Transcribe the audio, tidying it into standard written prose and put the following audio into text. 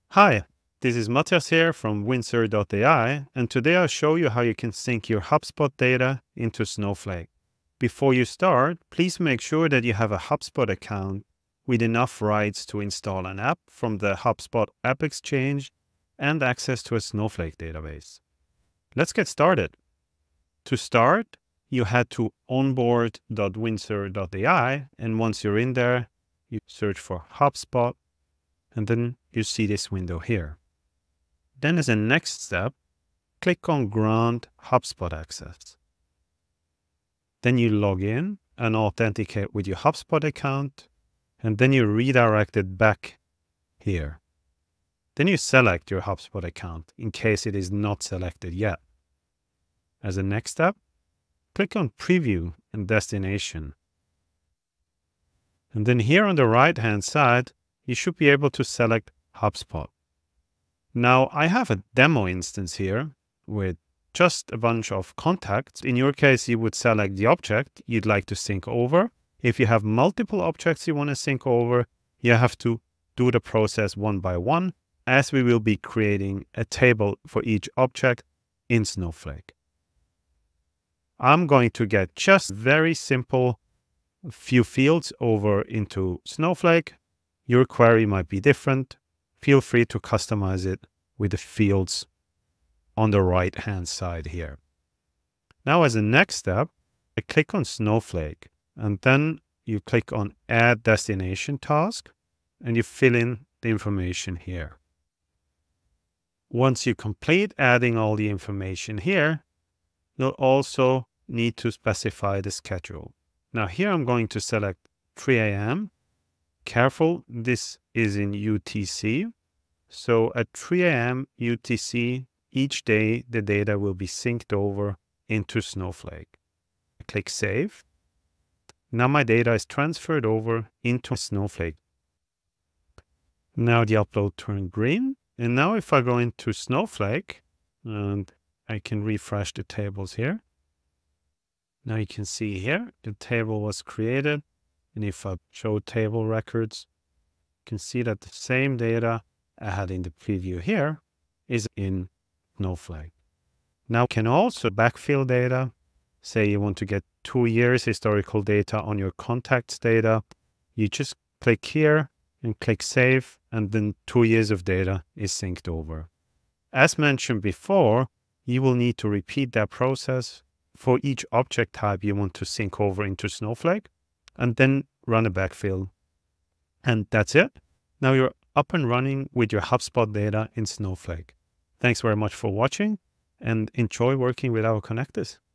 Hi, this is Matthias here from Windsor.ai, and today I'll show you how you can sync your HubSpot data into Snowflake. Before you start, please make sure that you have a HubSpot account with enough rights to install an app from the HubSpot App Exchange and access to a Snowflake database. Let's get started. To start, you head to onboard.windsor.ai, and once you're in there, you search for HubSpot, and then you see this window here. Then as a next step, click on Grant HubSpot Access. Then you log in and authenticate with your HubSpot account, and then you redirect it back here. Then you select your HubSpot account in case it is not selected yet. As a next step, click on Preview and Destination. And then here on the right-hand side, you should be able to select HubSpot. Now I have a demo instance here with just a bunch of contacts. In your case, you would select the object you'd like to sync over. If you have multiple objects you want to sync over, you have to do the process one by one, as we will be creating a table for each object in Snowflake. I'm going to get just very simple few fields over into Snowflake. Your query might be different. Feel free to customize it with the fields on the right-hand side here. Now, as a next step, I click on Snowflake, and then you click on Add Destination Task, and you fill in the information here. Once you complete adding all the information here, you'll also need to specify the schedule. Now here I'm going to select 3 a.m. Careful, this is in UTC. So at 3 a.m. UTC, each day the data will be synced over into Snowflake. I click Save. Now my data is transferred over into Snowflake. Now the upload turned green. And now if I go into Snowflake, and I can refresh the tables here. Now you can see here, the table was created. And if I show table records, you can see that the same data I had in the preview here is in Snowflake. Now you can also backfill data. Say you want to get 2 years historical data on your contacts data. You just click here and click Save, and then 2 years of data is synced over. As mentioned before, you will need to repeat that process for each object type you want to sync over into Snowflake, and then run a backfill. And that's it. Now you're up and running with your HubSpot data in Snowflake. Thanks very much for watching, and enjoy working with our connectors.